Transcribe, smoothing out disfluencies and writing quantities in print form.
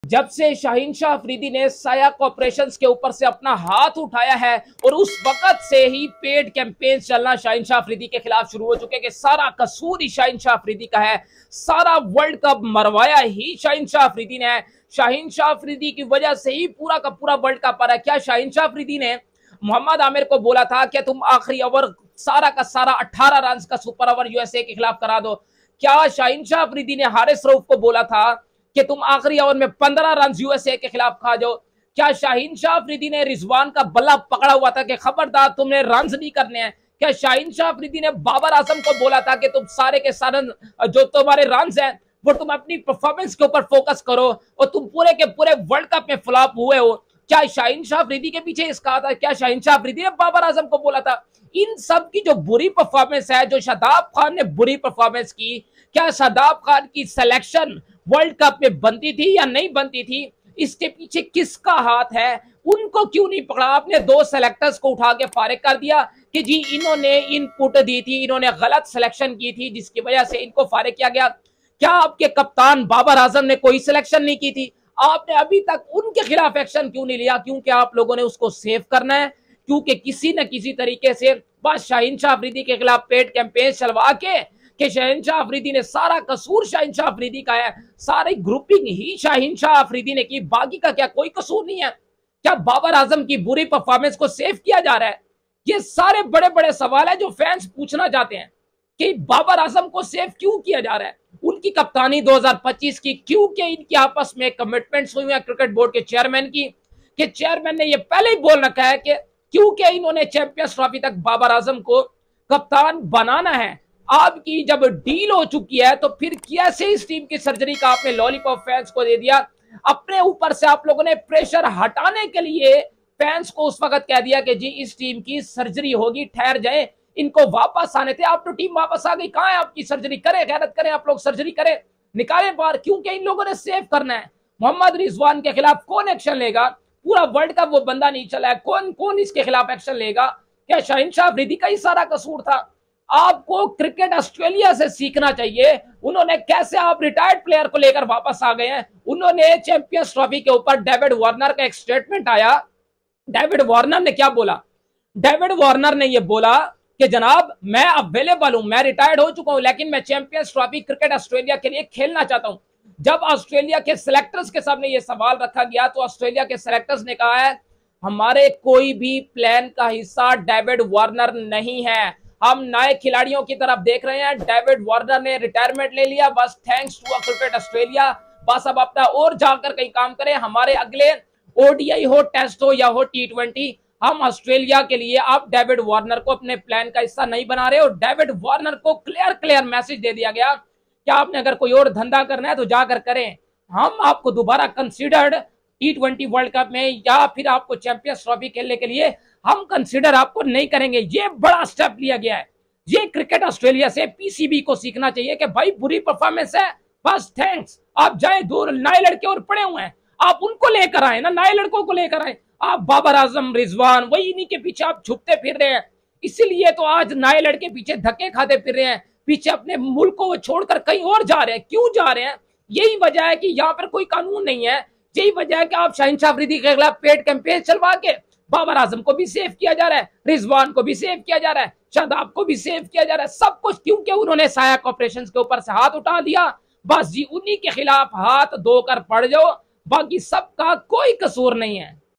जब से शाहीन शाह अफरीदी ने साया कॉर्पोरेशंस के ऊपर से अपना हाथ उठाया है और उस वक्त से ही पेड कैंपेन चलना शाहीन शाह अफरीदी के खिलाफ शुरू हो चुके हैं कि सारा कसूर ही शाहीन शाह अफरीदी का है, सारा वर्ल्ड कप मरवाया ही शाहीन शाह अफरीदी ने है। शाहीन शाह अफरीदी की वजह से ही पूरा का पूरा वर्ल्ड कप आ रहा है। क्या शाहीन शाह अफरीदी ने मोहम्मद आमिर को बोला था कि तुम आखिरी ओवर सारा का सारा 18 रन का सुपर ओवर यूएसए के खिलाफ करा दो? क्या शाहीन शाह अफरीदी ने हारिस रऊफ को बोला था कि तुम आखिरी ओवर में 15 रन यूएसए के खिलाफ खा जाओ? क्या शाहीन शाह अफरीदी ने रिजवान का बल्ला पकड़ा हुआ था कि खबरदार तुमने रन नहीं करने हैं? क्या शाहीन शाह अफरीदी ने बाबर आजम को बोला था कि तुम सारे के सारे जो तुम्हारे रन हैं वो तुम अपनी परफॉर्मेंस के ऊपर फोकस करो और तुम पूरे के पूरे वर्ल्ड कप में फ्लॉप हुए हो? क्या शाहीन शाह अफरीदी के पीछे इसका था? क्या शाहीन शाह अफरीदी ने बाबर आजम को बोला था? इन सब की जो बुरी परफॉर्मेंस है, जो शादाब खान ने बुरी परफॉर्मेंस की, क्या शादाब खान की सिलेक्शन वर्ल्ड कप में बनती थी या नहीं बनती थी? इसके पीछे किसका हाथ है? उनको क्यों नहीं पकड़ा? आपने दो सेलेक्टर्स को उठा के फारिग कर दिया कि जी इन्होंने इनपुट दी थी, इन्होंने गलत सिलेक्शन की थी जिसकी वजह से इनको फारिग किया गया। क्या आपके कप्तान बाबर आजम ने कोई सिलेक्शन नहीं की थी? आपने अभी तक उनके खिलाफ एक्शन क्यों नहीं लिया? क्योंकि आप लोगों ने उसको सेव करना है, क्योंकि किसी न किसी तरीके से बस शाहीन शाह अफरीदी के खिलाफ पेड कैंपेन चलवा के कि शाहीन शाह अफरीदी ने सारा कसूर शाहीन शाह अफरीदी का है, सारी ग्रुपिंग ही शाहीन शाह अफरीदी ने की, बाकी का क्या कोई कसूर नहीं है? क्या बाबर आजम की बुरी परफॉर्मेंस को सेव किया जा रहा है? ये सारे बड़े बड़े सवाल है जो फैंस पूछना चाहते हैं कि बाबर आजम को सेव क्यों किया जा रहा है? उनकी कप्तानी 2025 की, क्योंकि इनकी आपस में कमिटमेंट्स हुई हैं क्रिकेट बोर्ड के चेयरमैन की, कि चेयरमैन ने ये पहले ही बोल रखा है कि क्योंकि इन्होंने चैंपियंस ट्रॉफी तक बाबर आजम को कप्तान बनाना है। आपकी जब डील हो चुकी है तो फिर कैसे इस टीम की सर्जरी का आपने लॉलीपॉप फैंस को दे दिया? अपने ऊपर से आप लोगों ने प्रेशर हटाने के लिए फैंस को उस वक्त कह दिया कि जी इस टीम की सर्जरी होगी, ठहर जाए, इनको वापस आने थे। आप तो टीम वापस आ गई, कहां है आपकी सर्जरी? करें, गैरत करें, आप लोग सर्जरी करें, निकालें बाहर, क्योंकि इन लोगों ने सेव करना है। मोहम्मद रिजवान के खिलाफ कौन एक्शन लेगा? पूरा वर्ल्ड कप वो बंदा नहीं चला है, कौन कौन इसके खिलाफ एक्शन लेगा? क्या शाहीन शाह अफरीदी का ही सारा कसूर था? आपको क्रिकेट ऑस्ट्रेलिया से सीखना चाहिए। उन्होंने कैसे, आप रिटायर्ड प्लेयर को लेकर वापस आ गए हैं। उन्होंने चैंपियंस ट्रॉफी के ऊपर डेविड वार्नर का एक स्टेटमेंट आया। डेविड वार्नर ने क्या बोला? डेविड वार्नर ने यह बोला कि जनाब मैं अवेलेबल हूं, मैं रिटायर्ड हो चुका हूं, लेकिन मैं चैंपियंस ट्रॉफी क्रिकेट ऑस्ट्रेलिया के लिए खेलना चाहता हूं। जब ऑस्ट्रेलिया के सिलेक्टर्स के सामने यह सवाल रखा गया तो ऑस्ट्रेलिया के सिलेक्टर्स ने कहा है हमारे कोई भी प्लान का हिस्सा डेविड वार्नर नहीं है, हम नए खिलाड़ियों की तरफ देख रहे हैं। डेविड वार्नर ने रिटायरमेंट ले लिया, बस थैंक्स टू क्रिकेट ऑस्ट्रेलिया, बस अब अपना और जाकर कहीं काम करें। हमारे अगले ओडीआई हो, टेस्ट हो या हो T20, हम ऑस्ट्रेलिया के लिए आप डेविड वार्नर को अपने प्लान का हिस्सा नहीं बना रहे। और डेविड वार्नर को क्लियर मैसेज दे दिया गया कि आपने अगर कोई और धंधा करना है तो जाकर करें, हम आपको दोबारा कंसीडर्ड T20 वर्ल्ड कप में या फिर आपको चैंपियंस ट्रॉफी खेलने के लिए हम कंसीडर आपको नहीं करेंगे। ये बड़ा स्टेप लिया गया है। ये क्रिकेट ऑस्ट्रेलिया से पीसीबी को सीखना चाहिए कि भाई बुरी परफॉर्मेंस है, बस थैंक्स, आप जाए, दो नए लड़के और पड़े हुए हैं, आप उनको लेकर आए ना, नए लड़कों को लेकर आए। आप बाबर आजम, रिजवान, वही इन्हीं के पीछे आप छुपते फिर रहे हैं, इसीलिए तो आज नए लड़के पीछे धक्के खाते फिर रहे हैं, पीछे अपने मुल्क को छोड़कर कहीं और जा रहे हैं। क्यों जा रहे हैं? यही वजह है कि यहाँ पर कोई कानून नहीं है। यही वजह है कि आप शाहीन शाह अफरीदी के खिलाफ पेड कैंपेन चलवा के बाबर आजम को भी सेव किया जा रहा है, रिजवान को भी सेव किया जा रहा है, शादाब को भी सेव किया जा रहा है, सब कुछ क्योंकि उन्होंने साया कॉर्पोरेशन के ऊपर से हाथ उठा दिया। बस जी उन्हीं के खिलाफ हाथ धोकर पड़ जाओ, बाकी सबका कोई कसूर नहीं है।